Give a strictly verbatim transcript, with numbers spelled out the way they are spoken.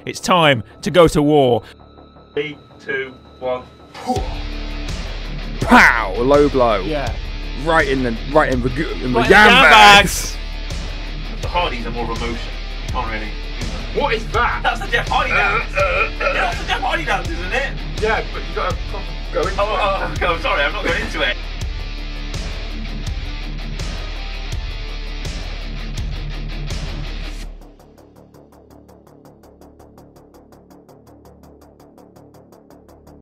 It's time to go to war. Three, two, one. Pow! Low blow. Yeah. Right in the right in the in the Right in the yam yam bags. The Hardys are more of emotion. You can't really. What is that? That's the Jeff Hardy dance. Yeah, that's the Jeff Hardy dance, isn't it? Yeah, but you gotta go into Oh, oh, oh, oh, sorry, I'm not going into it.